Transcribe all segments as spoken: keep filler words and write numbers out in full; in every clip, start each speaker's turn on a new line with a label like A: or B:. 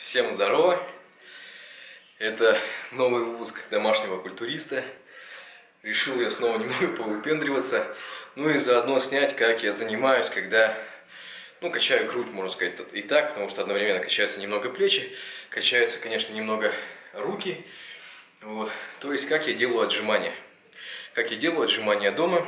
A: Всем здорово! Это новый выпуск домашнего культуриста. Решил я снова немного повыпендриваться, ну и заодно снять, как я занимаюсь, когда, ну, качаю грудь, можно сказать, и так, потому что одновременно качаются немного плечи, качаются, конечно, немного руки. Вот. То есть, как я делаю отжимания. Как я делаю отжимания дома.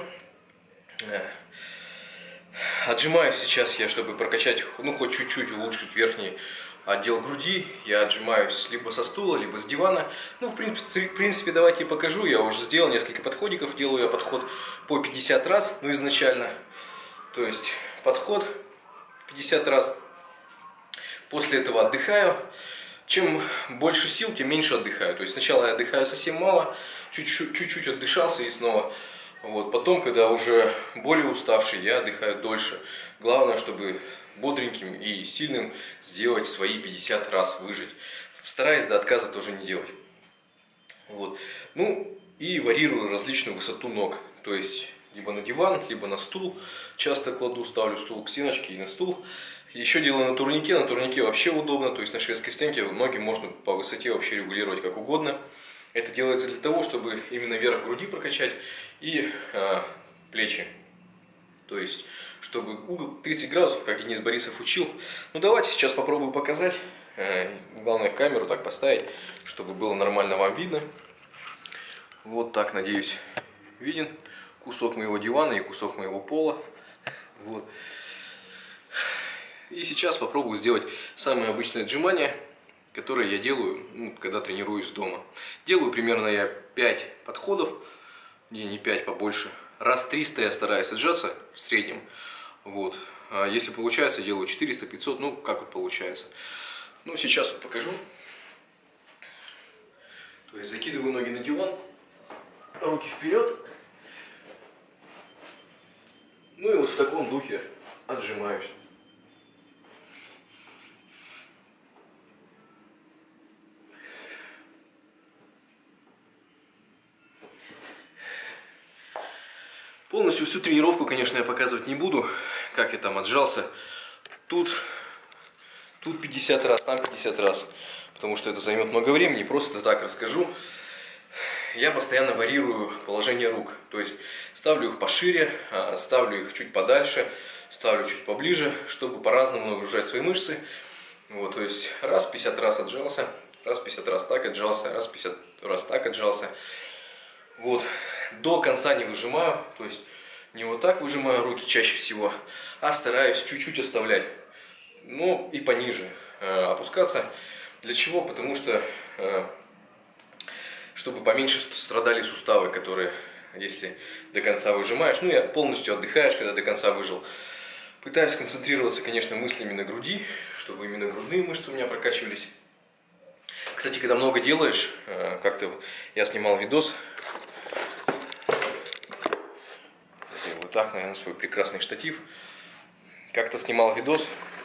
A: Отжимаюсь сейчас я, чтобы прокачать, ну, хоть чуть-чуть улучшить верхний отдел груди. Я отжимаюсь либо со стула, либо с дивана. Ну, в принципе, в принципе, давайте покажу. Я уже сделал несколько подходиков. Делаю я подход по пятьдесят раз, ну, изначально. То есть, подход пятьдесят раз. После этого отдыхаю. Чем больше сил, тем меньше отдыхаю. То есть, сначала я отдыхаю совсем мало, чуть-чуть отдышался и снова. Вот. Потом, когда уже более уставший, я отдыхаю дольше. Главное, чтобы бодреньким и сильным сделать свои пятьдесят раз, выжить. Стараюсь до отказа тоже не делать. Вот. Ну и варьирую различную высоту ног. То есть, либо на диван, либо на стул. Часто кладу, ставлю стул к стеночке и на стул. Еще делаю на турнике. На турнике вообще удобно. То есть, на шведской стенке ноги можно по высоте вообще регулировать как угодно. Это делается для того, чтобы именно верх груди прокачать и э, плечи. То есть, чтобы угол тридцать градусов, как Денис Борисов учил. Ну, давайте сейчас попробую показать. Э, главное, камеру так поставить, чтобы было нормально вам видно. Вот так, надеюсь, виден кусок моего дивана и кусок моего пола. Вот. И сейчас попробую сделать самое обычное отжимание, которое я делаю, ну, когда тренируюсь дома. Делаю примерно я пять подходов, не, не пять, побольше. Раз триста я стараюсь отжаться в среднем. Вот. А если получается, делаю четыреста-пятьсот, ну, как вот получается. Ну, сейчас вот покажу. То есть, закидываю ноги на диван, руки вперед. Ну, и вот в таком духе отжимаюсь. Полностью всю тренировку, конечно, я показывать не буду, как я там отжался. Тут, тут пятьдесят раз, там пятьдесят раз, потому что это займет много времени, просто так расскажу. Я постоянно варьирую положение рук, то есть ставлю их пошире, ставлю их чуть подальше, ставлю чуть поближе, чтобы по-разному нагружать свои мышцы. Вот, то есть раз пятьдесят раз отжался, раз пятьдесят раз так отжался, раз пятьдесят раз так отжался. Вот, до конца не выжимаю, то есть не вот так выжимаю руки чаще всего, а стараюсь чуть-чуть оставлять, ну и пониже э, опускаться. Для чего? Потому что, э, чтобы поменьше страдали суставы, которые, если до конца выжимаешь, ну и полностью отдыхаешь, когда до конца выжил. Пытаюсь концентрироваться, конечно, мыслями на груди, чтобы именно грудные мышцы у меня прокачивались. Кстати, когда много делаешь, э, как-то я снимал видос. Вот так, наверное, свой прекрасный штатив. Как-то снимал видос.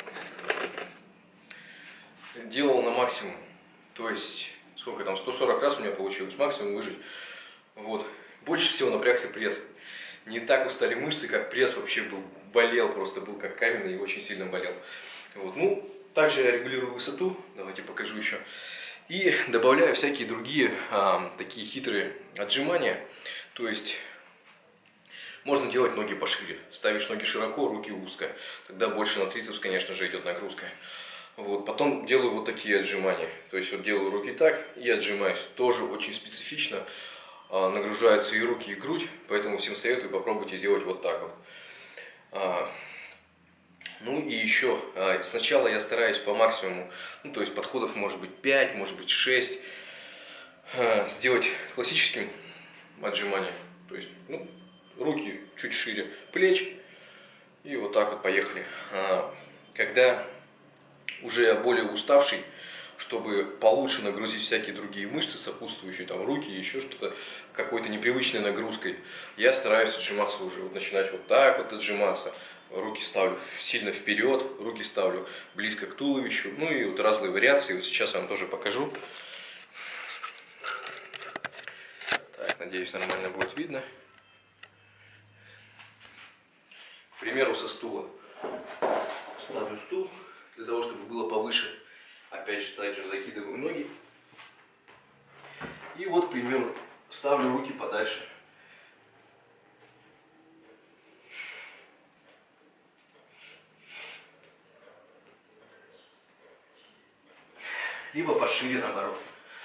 A: Делал на максимум. То есть, сколько там, сто сорок раз у меня получилось максимум выжить. Вот. Больше всего напрягся пресс. Не так устали мышцы, как пресс вообще был. Болел просто, был как каменный и очень сильно болел. Вот. Ну, также я регулирую высоту. Давайте покажу еще. И добавляю всякие другие а, такие хитрые отжимания. То есть, можно делать ноги пошире. Ставишь ноги широко, руки узко. Тогда больше на трицепс, конечно же, идет нагрузка. Вот. Потом делаю вот такие отжимания. То есть, вот делаю руки так и отжимаюсь. Тоже очень специфично. А, нагружаются и руки, и грудь. Поэтому всем советую, попробуйте делать вот так вот. А, ну и еще, а, сначала я стараюсь по максимуму, ну то есть подходов может быть пять, может быть шесть. А, сделать классическим отжиманием. То есть, ну, руки чуть шире плеч. И вот так вот поехали. Когда уже я более уставший, чтобы получше нагрузить всякие другие мышцы, сопутствующие, там руки, еще что-то, какой-то непривычной нагрузкой, я стараюсь отжиматься уже. Вот начинать вот так вот отжиматься. Руки ставлю сильно вперед, руки ставлю близко к туловищу. Ну и вот разные вариации. Вот сейчас я вам тоже покажу. Так, надеюсь, нормально будет видно. К примеру, со стула. Ставлю стул для того, чтобы было повыше Опять же, также закидываю ноги. И вот, к примеру, ставлю руки подальше. Либо пошире, наоборот.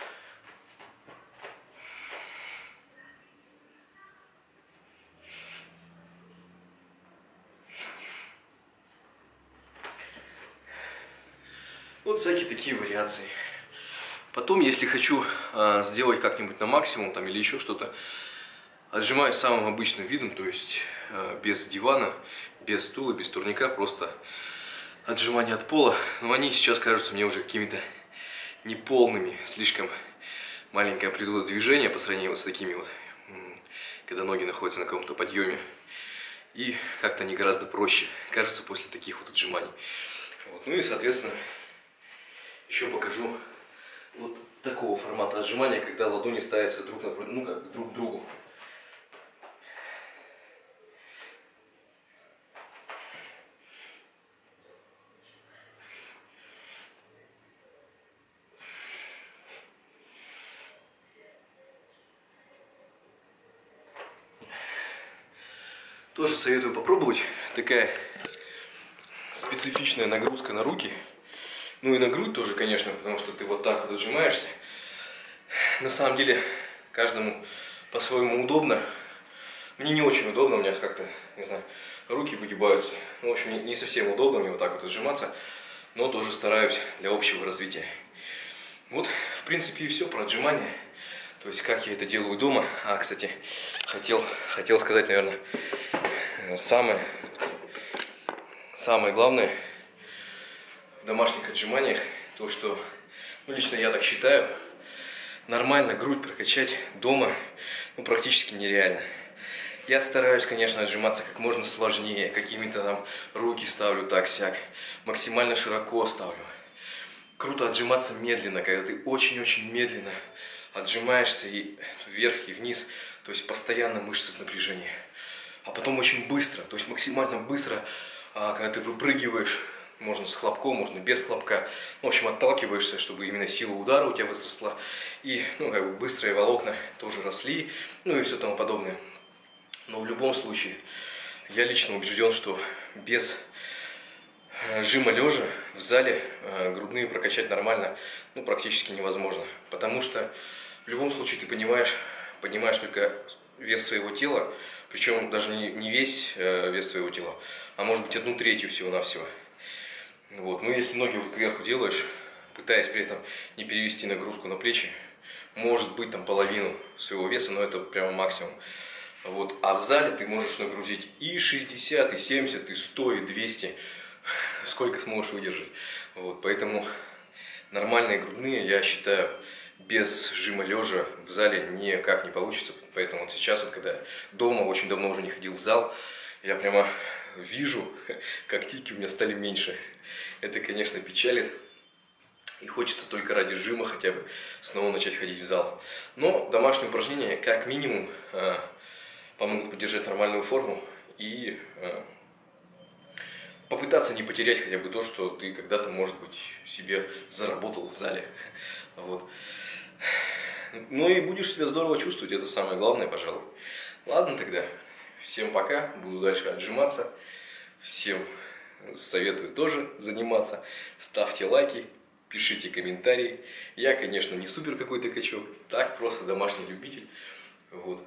A: Вот всякие такие вариации. Потом, если хочу э, сделать как-нибудь на максимум там, или еще что-то, отжимаюсь самым обычным видом, то есть э, без дивана, без стула, без турника, просто отжимания от пола. Но они сейчас кажутся мне уже какими-то неполными, слишком маленькая амплитуда движения по сравнению вот с такими вот, когда ноги находятся на каком-то подъеме. И как-то они гораздо проще кажутся после таких вот отжиманий. Вот. Ну и, соответственно, еще покажу вот такого формата отжимания, когда ладони ставятся друг напротив, ну как друг к другу. Тоже советую попробовать. Такая специфичная нагрузка на руки. Ну и на грудь тоже, конечно, потому что ты вот так вот отжимаешься. На самом деле, каждому по-своему удобно. Мне не очень удобно, у меня как-то, не знаю, руки выгибаются. Ну, в общем, не совсем удобно мне вот так вот отжиматься, но тоже стараюсь для общего развития. Вот, в принципе, и все про отжимания. То есть, как я это делаю дома. А, кстати, хотел, хотел сказать, наверное, самое, самое главное в домашних отжиманиях, то, что, ну, лично я так считаю, нормально грудь прокачать дома, ну, практически нереально. Я стараюсь, конечно, отжиматься как можно сложнее, какими-то там руки ставлю так-сяк, максимально широко ставлю. Круто отжиматься медленно, когда ты очень-очень медленно отжимаешься и вверх, и вниз, то есть постоянно мышцы в напряжении. А потом очень быстро, то есть максимально быстро, когда ты выпрыгиваешь, можно с хлопком, можно без хлопка. В общем, отталкиваешься, чтобы именно сила удара у тебя возросла. И, ну, как бы быстрые волокна тоже росли, ну и все тому подобное. Но в любом случае, я лично убежден, что без жима лежа в зале грудные прокачать нормально, ну, практически невозможно. Потому что в любом случае ты понимаешь, понимаешь только вес своего тела, причем даже не, не весь вес своего тела, а может быть одну третью всего-навсего. Вот. Ну, если ноги вот кверху делаешь, пытаясь при этом не перевести нагрузку на плечи, может быть там половину своего веса, но это прямо максимум. Вот. А в зале ты можешь нагрузить и шестьдесят, и семьдесят, и сто, и двести, сколько сможешь выдержать. Вот. Поэтому нормальные грудные, я считаю, без жима лежа в зале никак не получится. Поэтому вот сейчас, вот, когда дома, очень давно уже не ходил в зал, я прямо вижу, как тики у меня стали меньше. Это, конечно, печалит. И хочется только ради жима хотя бы снова начать ходить в зал. Но домашние упражнения, как минимум, помогут поддержать нормальную форму и попытаться не потерять хотя бы то, что ты когда-то, может быть, себе заработал в зале. Вот. Ну и будешь себя здорово чувствовать, это самое главное, пожалуй. Ладно тогда, всем пока, буду дальше отжиматься. Всем советую тоже заниматься. Ставьте лайки, пишите комментарии. Я, конечно, не супер какой-то качок, так, просто домашний любитель. Вот.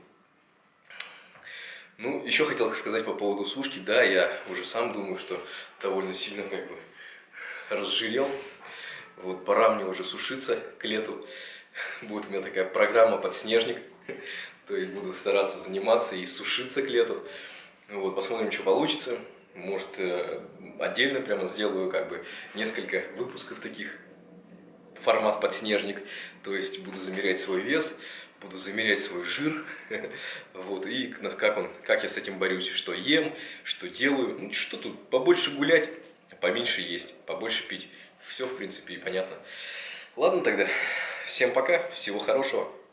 A: Ну, еще хотел сказать по поводу сушки. Да, я уже сам думаю, что довольно сильно как бы разжирел. Вот, пора мне уже сушиться к лету. Будет у меня такая программа «Подснежник». То есть буду стараться заниматься и сушиться к лету. Вот, посмотрим, что получится. Может, отдельно прямо сделаю как бы несколько выпусков таких. Формат «Подснежник». То есть буду замерять свой вес, буду замерять свой жир. Вот, и как, он, как я с этим борюсь, что ем, что делаю. Ну, что тут, побольше гулять, поменьше есть, побольше пить. Все, в принципе, и понятно. Ладно тогда, всем пока, всего хорошего.